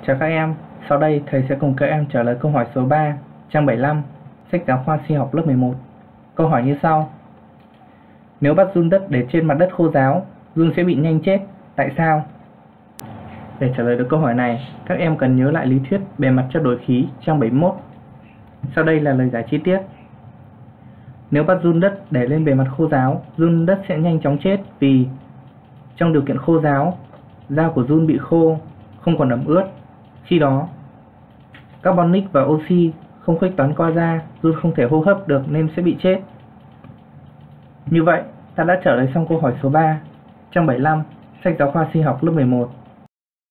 Chào các em, sau đây thầy sẽ cùng các em trả lời câu hỏi số 3, trang 75, sách giáo khoa sinh học lớp 11. Câu hỏi như sau. Nếu bắt giun đất để trên mặt đất khô ráo, giun sẽ bị nhanh chết, tại sao? Để trả lời được câu hỏi này, các em cần nhớ lại lý thuyết bề mặt trao đổi khí trang 71. Sau đây là lời giải chi tiết. Nếu bắt giun đất để lên bề mặt khô ráo, giun đất sẽ nhanh chóng chết vì trong điều kiện khô ráo, da của giun bị khô, không còn ẩm ướt. Khi đó, carbonic và oxy không khuếch tán qua da, giun không thể hô hấp được nên sẽ bị chết. Như vậy, ta đã trả lời xong câu hỏi số 3, trang 75, sách giáo khoa sinh học lớp 11.